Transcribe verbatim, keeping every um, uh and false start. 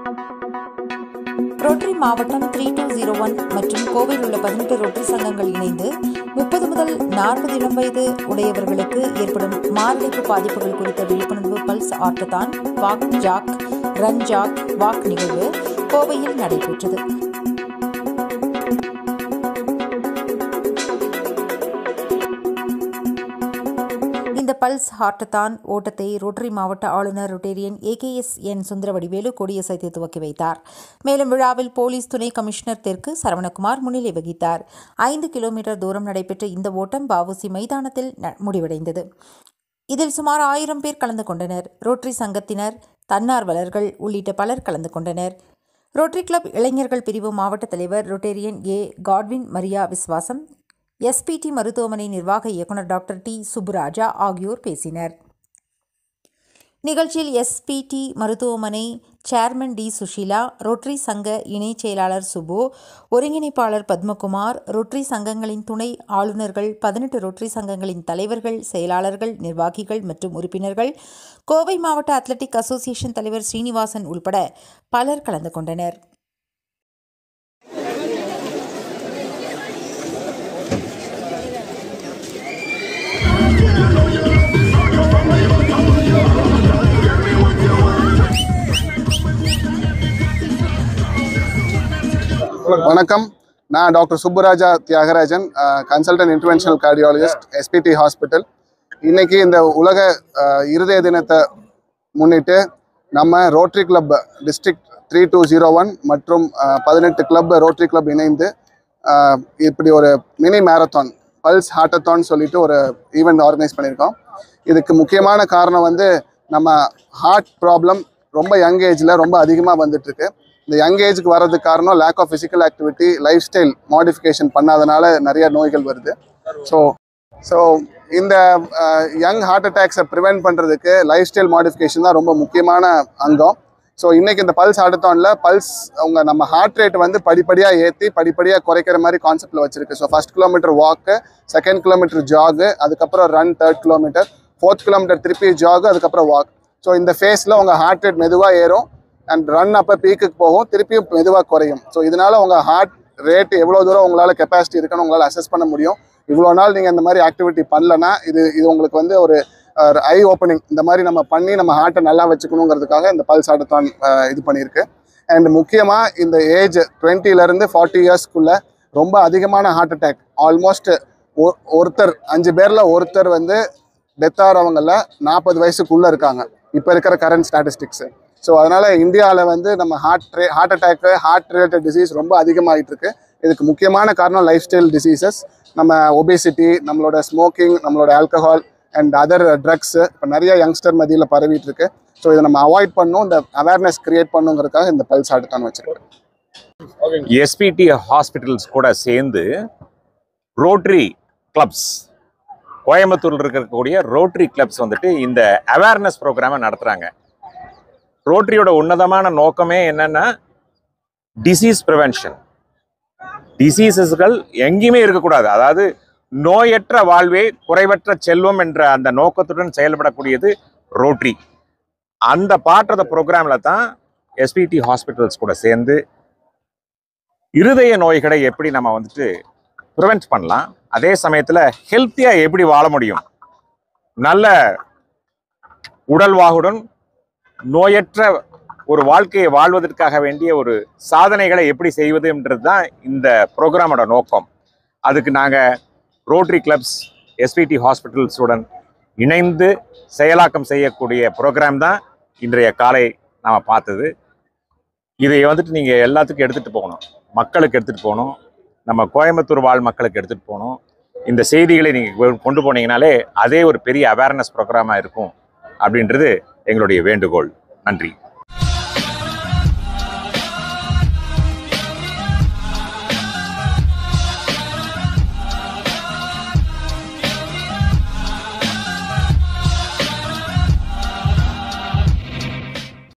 Rotary மாவட்டம் three two zero one மற்றும் கோவையில் உள்ள பதினெட்டு ரோட்டரி சங்கங்கள் இணைந்து முப்பது முதல் நாற்பது இளம் வயது உடையவர்களுக்கு ஏற்படும் மாரடைப்பு பாதிப்புகள் குறித்த விழிப்புணர்வு பல்ஸ் ஆட்டத்தான் walk jog run jog walk நிகழ்வு கோவையில் நடைபெற்றது. இந்த பல்ஸ் ஹார்ட்டத்தான் ஓட்டத்தை ரோட்டரி மாவட்ட ஆளுநர் Rotarian A K S N Sundaravadivelu கொடியசைத்து துவக்கி வைத்தார். மேலும் விழாவில் போலீஸ் துணை கமிஷனர் தெற்கு சரவணகுமார் முன்னிலை வகித்தார். ஐந்து கிலோமீட்டர் தூரம் நடைபெற்ற இந்த ஓட்டம் வஉசி மைதானத்தில் முடிவடைந்தது. இதில் சுமார் ஆயிரம் பேர் கலந்து கொண்டனர். ரோட்டரி சங்கத்தினர், தன்னார்வலர்கள் உள்ளிட்ட பலர் கலந்து கொண்டனர். ரோட்டரி கிளப் இளைஞர்கள் பிரிவு மாவட்ட தலைவர் Rotarian A Godwin Maria Viswasam, S P D மருத்துவமனை நிர்வாக இயக்குநர் டாக்டர் டி சுப்புராஜா ஆகியோர் பேசினர். நிகழ்ச்சியில் எஸ் பி டி மருத்துவமனை சேர்மன் டி சுஷீலா, ரோட்டரி சங்க இணைச் செயலாளர் சுபு, ஒருங்கிணைப்பாளர் பத்மகுமார், ரோட்டரி சங்கங்களின் துணை ஆளுநர்கள், பதினெட்டு ரோட்டரி சங்கங்களின் தலைவர்கள், செயலாளர்கள், நிர்வாகிகள் மற்றும் உறுப்பினர்கள், கோவை மாவட்ட அத்லெட்டிக் அசோசியேஷன் தலைவர் ஸ்ரீனிவாசன் உள்பட பலர் கலந்து கொண்டனர். வணக்கம், நான் doctor Subburaja Thiyagarajan, consultant interventional cardiologist, S P D hospital. இன்னைக்கு இந்த உலக இருதய தினத்தை முன்னிட்டு நம்ம rotary club district three two zero one மற்றும் பதினெட்டு கிளப் ரோட்டரி கிளப் இணைந்து இப்படி ஒரு மினி மேரத்தான் பல்ஸ் ஹார்ட்டத்தான் சொல்லிட்டு ஒரு ஈவெண்ட் ஆர்கனைஸ் பண்ணியிருக்கோம். இதுக்கு முக்கியமான காரணம் வந்து நம்ம ஹார்ட் ப்ராப்ளம் ரொம்ப யங் ஏஜில் ரொம்ப அதிகமாக வந்துட்டுருக்கு. இந்த யங் ஏஜுக்கு வர்றதுக்கு காரணம் lack of physical activity, lifestyle modification பண்ணாதனால நிறைய நோய்கள் வருது. ஸோ ஸோ இந்த யங் ஹார்ட் அட்டாக்ஸை ப்ரிவென்ட் பண்ணுறதுக்கு லைஃப் ஸ்டைல் மாடிஃபிகேஷன் தான் ரொம்ப முக்கியமான அங்கம். ஸோ இன்றைக்கி இந்த பல்ஸ் ஹார்ட்டத்தானில் பல்ஸ் அவங்க நம்ம ஹார்ட் ரேட் வந்து படிப்படியாக ஏற்றி படிப்படியாக குறைக்கிற மாதிரி கான்செப்டில் வச்சுருக்கு. So first kilometre walk, second kilometre jog, அதுக்கப்புறம் run third kilometre, fourth kilometre திருப்பி ஜாகு, அதுக்கப்புறம் வாக். ஸோ இந்த ஃபேஸில் உங்கள் ஹார்ட் ரேட் மெதுவாக ஏறும் அண்ட் ரன் அப்போ பீக்குக்கு போகும், திருப்பியும் மெதுவாக குறையும். ஸோ இதனால் உங்கள் ஹார்ட் ரேட் எவ்வளோ தூரம் உங்களால் கெப்பாசிட்டி இருக்குன்னு உங்களால் அசஸ் பண்ண முடியும். இவ்வளோ நாள் நீங்கள் இந்த மாதிரி ஆக்டிவிட்டி பண்ணலன்னா இது இது உங்களுக்கு வந்து ஒரு ஐ ஓப்பனிங். இந்த மாதிரி நம்ம பண்ணி நம்ம ஹார்ட்டை நல்லா வச்சுக்கணுங்கிறதுக்காக இந்த பல்ஸ் ஹார்ட்டத்தான் இது பண்ணியிருக்கு. அண்ட் முக்கியமாக இந்த ஏஜ் டுவெண்ட்டிலேருந்து ஃபார்ட்டி இயர்ஸ்க்குள்ளே ரொம்ப அதிகமான ஹார்ட் அட்டாக், ஆல்மோஸ்ட் ஒருத்தர் அஞ்சு பேரில் ஒருத்தர் வந்து டெத் ஆகிறவங்கள நாற்பது வயசுக்குள்ளே இருக்காங்க இப்போ இருக்கிற கரண்ட் ஸ்டாட்டிஸ்டிக்ஸு. ஸோ அதனால் இந்தியாவில் வந்து நம்ம ஹார்ட் ரே heart attack heart related disease ரொம்ப அதிகமாகிட்டு இருக்கு. இதுக்கு முக்கியமான காரணம் லைஃப் ஸ்டைல் டிசீசஸ், நம்ம ஒபேசிட்டி, நம்மளோட ஸ்மோக்கிங், நம்மளோட ஆல்கஹால் அண்ட் அதர் ட்ரக்ஸு இப்போ நிறைய யங்ஸ்டர் மத்தியில் பரவிட்டு இருக்கு. ஸோ இதை நம்ம அவாய்ட் பண்ணணும், இந்த அவேர்னஸ் கிரியேட் பண்ணுங்கிறதுக்காக இந்த பல்ஸ் ஹார்ட்டத்தான் வச்சுருக்கேன். எஸ் பி டி ஹாஸ்பிட்டல்ஸ் கூட சேர்ந்து ரோட்டரி கிளப்ஸ், கோயம்புத்தூரில் இருக்கக்கூடிய ரோட்டரி கிளப்ஸ் வந்துட்டு இந்த அவேர்னஸ் ப்ரோக்ராமை நடத்துகிறாங்க. ரோட்டரியோட உன்னதமான நோக்கமே என்னன்னா டிசீஸ் ப்ரிவென்ஷன். டிசீசஸ்கள் எங்கேயுமே இருக்கக்கூடாது, அதாவது நோயற்ற வாழ்வே குறைவற்ற செல்வம் என்ற அந்த நோக்கத்துடன் செயல்படக்கூடியது ரோட்டரி. அந்த பார்ட் ஆஃப் த ப்ரோக்ராம்ல தான் எஸ் பி டி ஹாஸ்பிட்டல்ஸ் கூட சேர்ந்து இருதய நோய்களை எப்படி நம்ம வந்துட்டு ப்ரிவென்ட் பண்ணலாம், அதே சமயத்தில் ஹெல்த்தியாக எப்படி வாழ முடியும், நல்ல உடல்வாகுடன் நோயற்ற ஒரு வாழ்க்கையை வாழ்வதற்காக வேண்டிய ஒரு சாதனைகளை எப்படி செய்வதுன்றது தான் இந்த ப்ரோக்ராமோட நோக்கம். அதுக்கு நாங்கள் rotary clubs S P D ஹாஸ்பிட்டல்ஸுடன் இணைந்து செயலாக்கம் செய்யக்கூடிய ப்ரோக்ராம் தான் இன்றைய காலை நாம் பார்த்தது. இதை வந்துட்டு நீங்கள் எல்லாத்துக்கும் எடுத்துகிட்டு போகணும், மக்களுக்கு எடுத்துகிட்டு போகணும், நம்ம கோயம்புத்தூர் வாழ் மக்களுக்கு எடுத்துகிட்டு போகணும். இந்த செய்திகளை நீங்கள் கொண்டு போனீங்கனாலே அதே ஒரு பெரிய அவேர்னஸ் ப்ரோக்ராமாக இருக்கும் அப்படின்றது எங்களுடைய வேண்டுகோள். நன்றி.